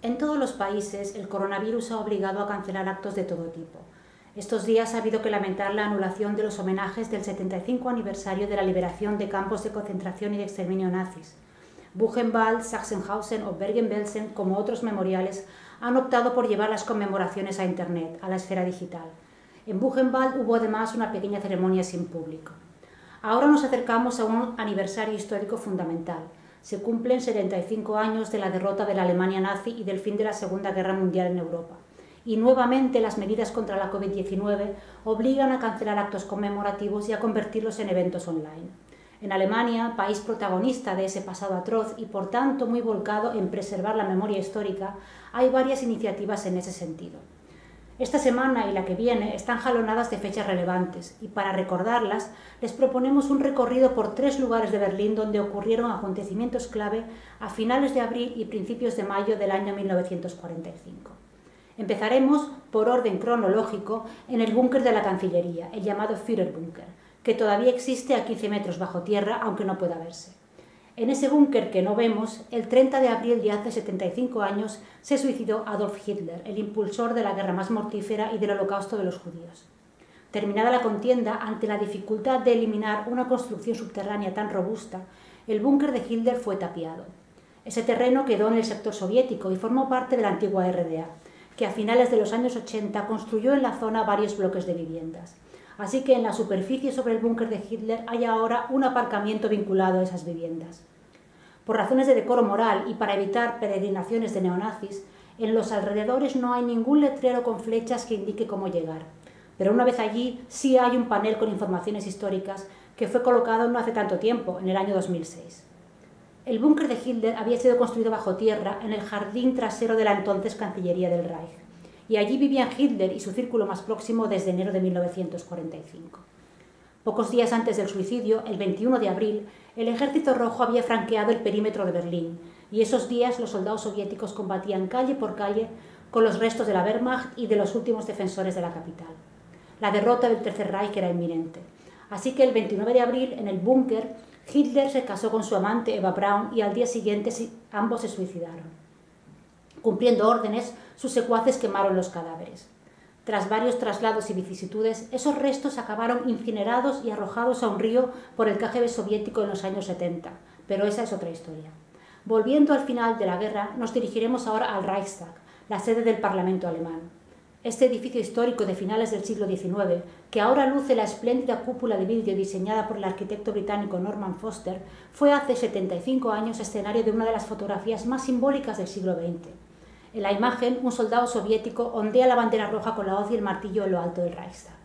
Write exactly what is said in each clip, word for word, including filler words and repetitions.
En todos los países, el coronavirus ha obligado a cancelar actos de todo tipo. Estos días ha habido que lamentar la anulación de los homenajes del setenta y cinco aniversario de la liberación de campos de concentración y de exterminio nazis. Buchenwald, Sachsenhausen o Bergen-Belsen, como otros memoriales, han optado por llevar las conmemoraciones a Internet, a la esfera digital. En Buchenwald hubo además una pequeña ceremonia sin público. Ahora nos acercamos a un aniversario histórico fundamental. Se cumplen setenta y cinco años de la derrota de la Alemania nazi y del fin de la Segunda Guerra Mundial en Europa. Y nuevamente las medidas contra la COVID diecinueve obligan a cancelar actos conmemorativos y a convertirlos en eventos online. En Alemania, país protagonista de ese pasado atroz y por tanto muy volcado en preservar la memoria histórica, hay varias iniciativas en ese sentido. Esta semana y la que viene están jalonadas de fechas relevantes y para recordarlas les proponemos un recorrido por tres lugares de Berlín donde ocurrieron acontecimientos clave a finales de abril y principios de mayo del año mil novecientos cuarenta y cinco. Empezaremos, por orden cronológico, en el búnker de la Cancillería, el llamado Führerbunker, que todavía existe a quince metros bajo tierra, aunque no pueda verse. En ese búnker que no vemos, el treinta de abril de hace setenta y cinco años se suicidó Adolf Hitler, el impulsor de la guerra más mortífera y del holocausto de los judíos. Terminada la contienda, ante la dificultad de eliminar una construcción subterránea tan robusta, el búnker de Hitler fue tapiado. Ese terreno quedó en el sector soviético y formó parte de la antigua R D A, que a finales de los años ochenta construyó en la zona varios bloques de viviendas. Así que en la superficie sobre el búnker de Hitler hay ahora un aparcamiento vinculado a esas viviendas. Por razones de decoro moral y para evitar peregrinaciones de neonazis, en los alrededores no hay ningún letrero con flechas que indique cómo llegar. Pero una vez allí sí hay un panel con informaciones históricas que fue colocado no hace tanto tiempo, en el año dos mil seis. El búnker de Hitler había sido construido bajo tierra en el jardín trasero de la entonces Cancillería del Reich, y allí vivían Hitler y su círculo más próximo desde enero de mil novecientos cuarenta y cinco. Pocos días antes del suicidio, el veintiuno de abril, el Ejército Rojo había franqueado el perímetro de Berlín, y esos días los soldados soviéticos combatían calle por calle con los restos de la Wehrmacht y de los últimos defensores de la capital. La derrota del Tercer Reich era inminente, así que el veintinueve de abril, en el búnker, Hitler se casó con su amante Eva Braun y al día siguiente ambos se suicidaron. Cumpliendo órdenes, sus secuaces quemaron los cadáveres. Tras varios traslados y vicisitudes, esos restos acabaron incinerados y arrojados a un río por el K G B soviético en los años setenta, pero esa es otra historia. Volviendo al final de la guerra, nos dirigiremos ahora al Reichstag, la sede del Parlamento alemán. Este edificio histórico de finales del siglo diecinueve, que ahora luce la espléndida cúpula de vidrio diseñada por el arquitecto británico Norman Foster, fue hace setenta y cinco años escenario de una de las fotografías más simbólicas del siglo veinte. En la imagen, un soldado soviético ondea la bandera roja con la hoz y el martillo en lo alto del Reichstag.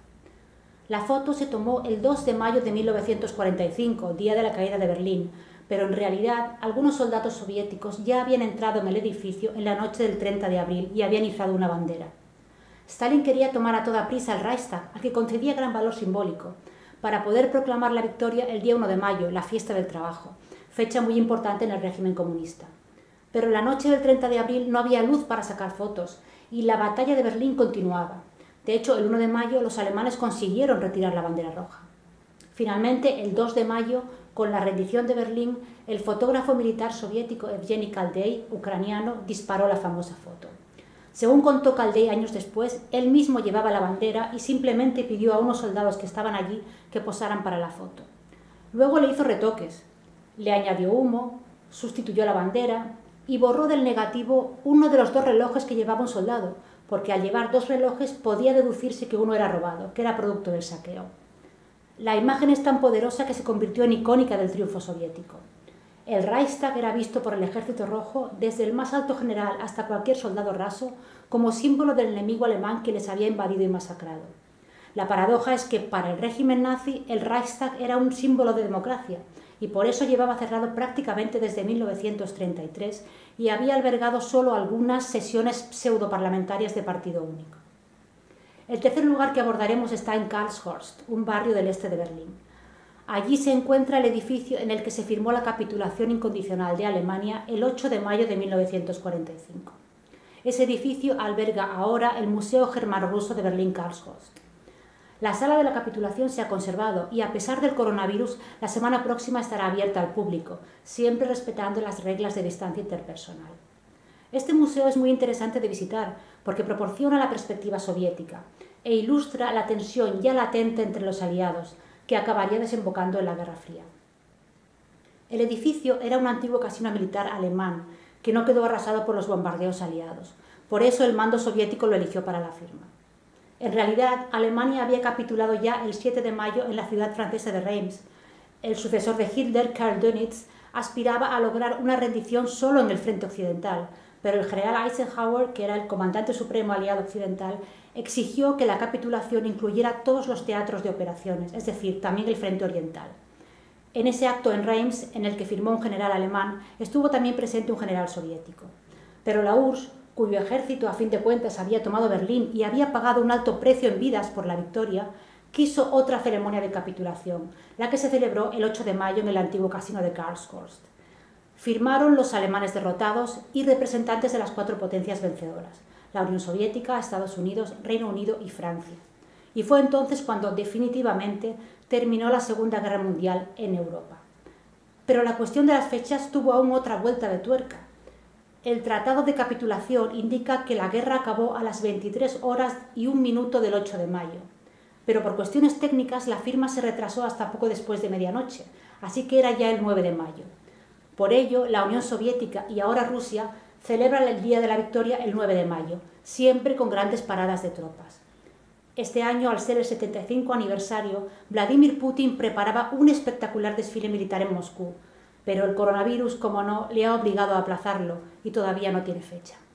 La foto se tomó el dos de mayo de mil novecientos cuarenta y cinco, día de la caída de Berlín, pero en realidad algunos soldados soviéticos ya habían entrado en el edificio en la noche del treinta de abril y habían izado una bandera. Stalin quería tomar a toda prisa el Reichstag, al que concedía gran valor simbólico, para poder proclamar la victoria el día uno de mayo, la fiesta del trabajo, fecha muy importante en el régimen comunista. Pero la noche del treinta de abril no había luz para sacar fotos y la batalla de Berlín continuaba. De hecho, el uno de mayo los alemanes consiguieron retirar la bandera roja. Finalmente, el dos de mayo, con la rendición de Berlín, el fotógrafo militar soviético Evgeny Kaldey, ucraniano, disparó la famosa foto. Según contó Kaldey años después, él mismo llevaba la bandera y simplemente pidió a unos soldados que estaban allí que posaran para la foto. Luego le hizo retoques, le añadió humo, sustituyó la bandera y borró del negativo uno de los dos relojes que llevaba un soldado, porque al llevar dos relojes podía deducirse que uno era robado, que era producto del saqueo. La imagen es tan poderosa que se convirtió en icónica del triunfo soviético. El Reichstag era visto por el Ejército Rojo, desde el más alto general hasta cualquier soldado raso, como símbolo del enemigo alemán que les había invadido y masacrado. La paradoja es que para el régimen nazi el Reichstag era un símbolo de democracia y por eso llevaba cerrado prácticamente desde mil novecientos treinta y tres y había albergado solo algunas sesiones pseudoparlamentarias de partido único. El tercer lugar que abordaremos está en Karlshorst, un barrio del este de Berlín. Allí se encuentra el edificio en el que se firmó la capitulación incondicional de Alemania el ocho de mayo de mil novecientos cuarenta y cinco. Ese edificio alberga ahora el Museo Germano-Ruso de Berlín-Karlshorst. La sala de la capitulación se ha conservado y, a pesar del coronavirus, la semana próxima estará abierta al público, siempre respetando las reglas de distancia interpersonal. Este museo es muy interesante de visitar porque proporciona la perspectiva soviética e ilustra la tensión ya latente entre los aliados, que acabaría desembocando en la Guerra Fría. El edificio era un antiguo casino militar alemán que no quedó arrasado por los bombardeos aliados. Por eso el mando soviético lo eligió para la firma. En realidad, Alemania había capitulado ya el siete de mayo en la ciudad francesa de Reims. El sucesor de Hitler, Karl Dönitz, aspiraba a lograr una rendición solo en el frente occidental, pero el general Eisenhower, que era el comandante supremo aliado occidental, exigió que la capitulación incluyera todos los teatros de operaciones, es decir, también el frente oriental. En ese acto en Reims, en el que firmó un general alemán, estuvo también presente un general soviético. Pero la U R S S, cuyo ejército a fin de cuentas había tomado Berlín y había pagado un alto precio en vidas por la victoria, quiso otra ceremonia de capitulación, la que se celebró el ocho de mayo en el antiguo casino de Karlshorst. Firmaron los alemanes derrotados y representantes de las cuatro potencias vencedoras, la Unión Soviética, Estados Unidos, Reino Unido y Francia. Y fue entonces cuando definitivamente terminó la Segunda Guerra Mundial en Europa. Pero la cuestión de las fechas tuvo aún otra vuelta de tuerca. El Tratado de Capitulación indica que la guerra acabó a las veintitrés horas y un minuto del ocho de mayo, pero por cuestiones técnicas la firma se retrasó hasta poco después de medianoche, así que era ya el nueve de mayo. Por ello, la Unión Soviética y ahora Rusia celebran el Día de la Victoria el nueve de mayo, siempre con grandes paradas de tropas. Este año, al ser el setenta y cinco aniversario, Vladimir Putin preparaba un espectacular desfile militar en Moscú, pero el coronavirus, como no, le ha obligado a aplazarlo y todavía no tiene fecha.